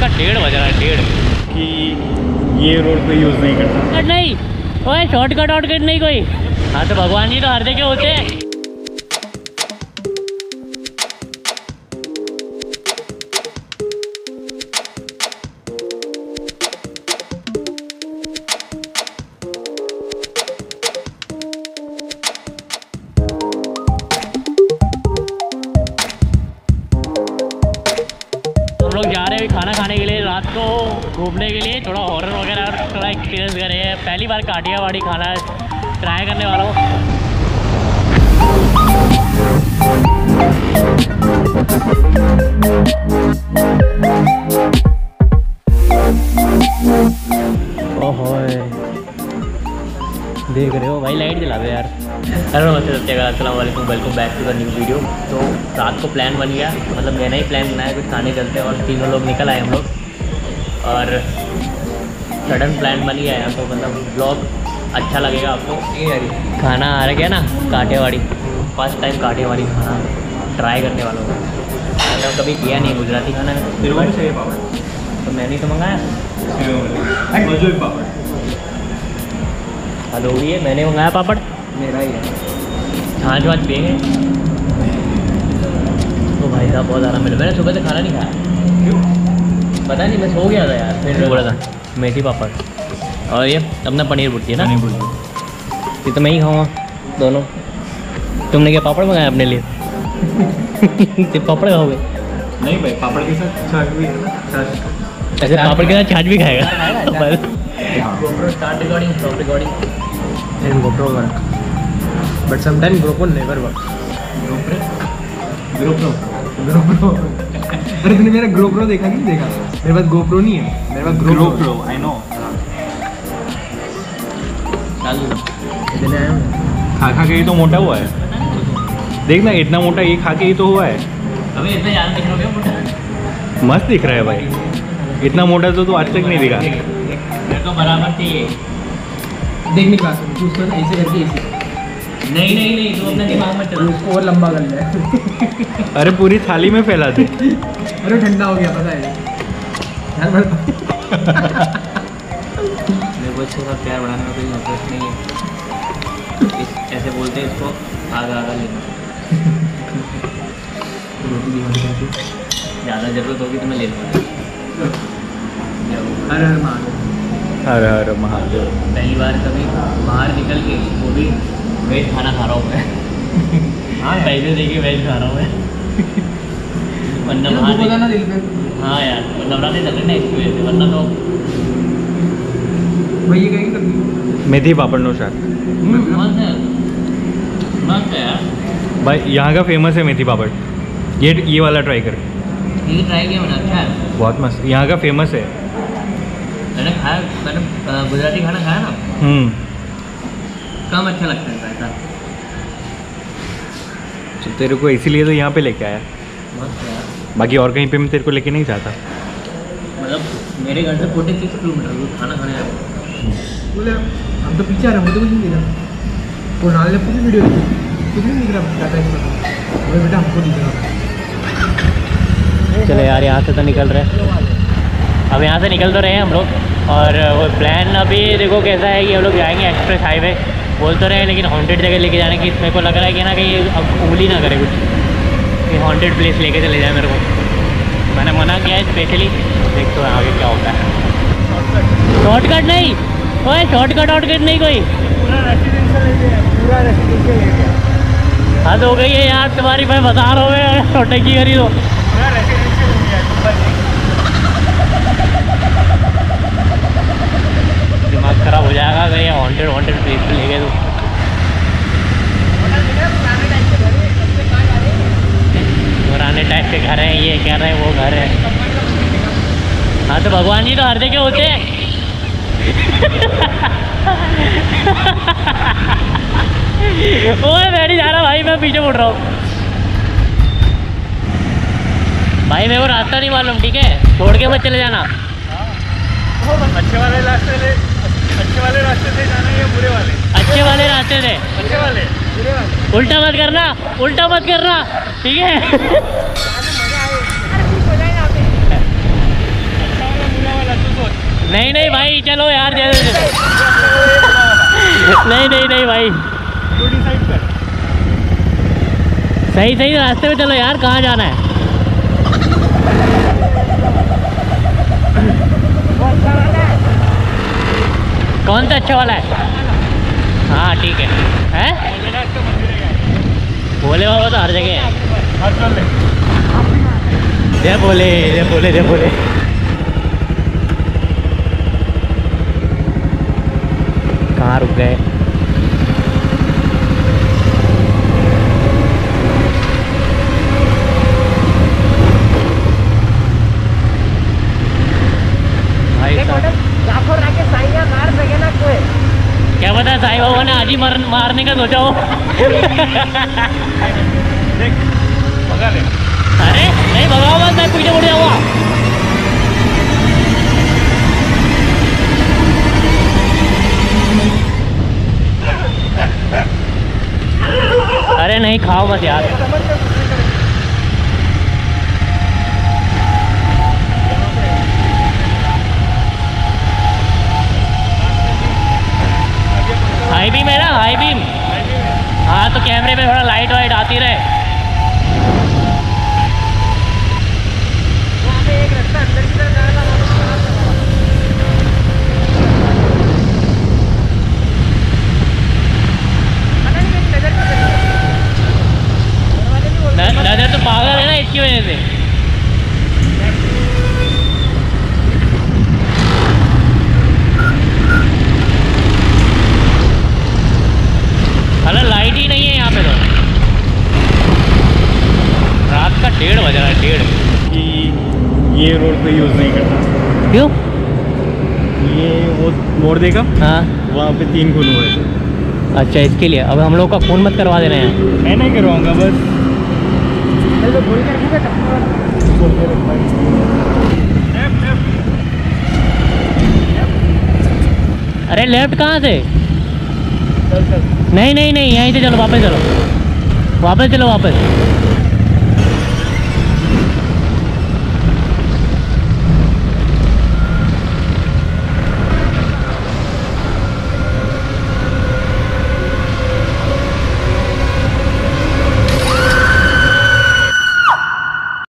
का 1:30 बज रहा है, 1:30 कि ये रोड पे यूज़ नहीं करता। नहीं ओए, शॉर्टकट वॉर्टकट नहीं कोई। हाँ तो भगवान जी तो हर जगह होते हैं। हम लोग जा रहे हैं खाना खाने के लिए, रात को घूमने के लिए, थोड़ा हॉरर वगैरह और थोड़ा एक्सपीरियंस कर रहे हैं। पहली बार काठियावाड़ी खाना ट्राई करने वाला हूँ। ओहो देख रहे हो भाई, लाइट जला दो यार। हेलो नमस्ते सत्यकाल, अस्सलाम वालेकुम, welcome back to the new video. तो रात को प्लान बन गया, मतलब मैंने ही प्लान बनाया कुछ खाने चलते हैं, और तीनों लोग निकल आए हम लोग, और सडन प्लान बन गया है। तो मतलब ब्लॉग अच्छा लगेगा आपको। खाना आ रहा है ना काठियावाड़ी, फर्स्ट टाइम काठियावाड़ी खाना ट्राई करने वाला हूँ। मतलब कभी किया नहीं गुजराती खाना, तो मैंने तो मंगाया। हद हो गई है, मैंने मंगाया पापड़, मेरा ही है। छाछ वाछ पिएंगे तो भाई साहब बहुत आराम मिला। मैंने सुबह से खाना नहीं खाया, क्यों पता नहीं, मैं सो गया था यार। फिर बोला था मेथी पापड़, और ये अपना पनीर भुर्जी है ना, ये तो मैं ही खाऊँगा दोनों। तुमने क्या पापड़ मंगाया अपने लिए? सिर्फ पापड़ खाओगे? नहीं भाई, पापड़ के साथ छाछ भी है ना। ऐसे पापड़ के साथ छाछ भी खाएगा? Start recording, stop recording. And GoPro work, but sometimes GoPro never work. GoPro. अरे तूने मेरा GoPro देखा नहीं देखा? मेरे पास GoPro नहीं है, मेरे पास GoPro. I know. खा के ही तो मोटा हुआ है। देख ना इतना मोटा ये खा के ही तो हुआ है। अबे इतना ज़्यादा दिख रहा है मोटा? मस्त दिख रहा है भाई, इतना मोटा तो तू आज तक नहीं दिखा। मेरे को बराबर चाहिए। देख मेरी बात सुन, तू उसको ऐसे करके ऐसे। नहीं तू अपना दिमाग मत चला, उसको और लंबा कर ले। अरे पूरी थाली में फैला दे। अरे ठंडा हो गया पता है यार। मेरे को इसके साथ प्यार बढ़ाने में कोई इंटरेस्ट नहीं है। ऐसे बोलते हैं इसको आगा लेना। ज़्यादा ज़रूरत होगी तो मैं ले लूँगा। हर हर महादेव। पहली बार कभी बाहर निकल के, वो भी वेज खाना खा रहा हूँ मैं। हाँ पैसे देखिए वेज खा रहा हूँ मैं। वरना बाहर हाँ यार, नवरात्रि चल रहे ना इसकी वजह से, वरना तो भैया कहीं कर मेथी पापड़ नो शाक। मस्त है यार भाई, यहाँ का फेमस है मेथी पापड़। ये वाला ट्राई कर। ये ट्राई किया मैंने, अच्छा है, बहुत मस्त, यहाँ का फेमस है। मैंने खाया, मैंने गुजराती खाना खाया ना, कम अच्छा लगता है ऐसा। तो तेरे को इसीलिए तो यहाँ पे लेके आया, मस्त है यार। बाकी और कहीं पे मैं तेरे को लेके नहीं जाता। मतलब मेरे घर से 46 किलोमीटर दूर खाना खाने जाता। बोले हम तो पीछे आ रहे हैं, मुझे कुछ नहीं दिख रहा। वो नाल ने पूरी वीडियो कुछ नहीं दिख रहा बेटा, हमको दिख रहा। चलो यार, यहाँ से तो निकल रहे, अब यहाँ से निकल तो रहे हैं हम लोग। और वो प्लान अभी देखो कैसा है कि हम लोग जाएंगे एक्सप्रेस हाईवे, बोल तो रहे हैं, लेकिन हॉन्टेड जगह लेके जाने की मेरे को लग रहा है कि ना कहीं अब उंगली ना करे कुछ, कि हॉन्टेड प्लेस लेके चले जाए मेरे को। मैंने मना किया है स्पेशली, देखते हैं आगे क्या होता है। शॉर्टकट नहीं ओए, शॉर्टकट नहीं कोई, पूरा रेसिडेंशियल एरिया। हद हो गई है यार तुम्हारी, मैं बता रहा हूँ शॉर्टेज की करी दो। पूरा रेसिडेंशियल एरिया। दिमाग खराब हो जाएगा अगर ये हॉन्टेड प्लेस पे ले गए तो। पुराने टाइप के घर हैं, ये कह रहे हैं वो घर है। हाँ तो भगवान जी तो हर जगह होते हैं। ओए मैं नहीं जा रहा भाई, मैं पीछे मुड़ रहा हूँ भाई, मेरे को रास्ता नहीं मालूम, ठीक है, छोड़ के मत चले जाना। अच्छे वाले रास्ते से जाना है या बुरे वाले? अच्छे वाले रास्ते से। अच्छे वाले, बुरे वाले। उल्टा मत करना, ठीक है। नहीं नहीं भाई चलो यार नहीं नहीं नहीं भाई सही सही रास्ते में चलो यार, कहाँ जाना है? कौन सा अच्छा वाला है? हाँ ठीक है। हैं? भोले बाबा तो हर जगह है। जय भोले जय भोले जय भोले। कहाँ रुक गए? क्या पता साईं बाबा ने आज ही मारने का सोचा हो। अरे नहीं भगाओ मत, मैं पीछे मुड़ जाऊंगा। अरे नहीं खाओ मत यार। हाई बीम है ना, हाई बीम। हाँ तो कैमरे में थोड़ा लाइट वाइट आती रहे। एक रास्ता अंदर की तरफ जा रहा है। नजर तो पागल है ना इसकी वजह से। अरे लाइट ही नहीं है यहाँ पे तो। रात का 1:30 बज रहा है, 1:30। कि ये रोड पे यूज़ नहीं करता। क्यों? ये वो मोड़ देगा, हाँ वहाँ पे 3 खून हुए। अच्छा इसके लिए अब हम लोग का खून मत करवा देना है। मैं नहीं करवाऊँगा बस। अरे लेफ्ट कहाँ से? नहीं नहीं नहीं यहीं से चलो, वापस चलो, वापस चलो वापस।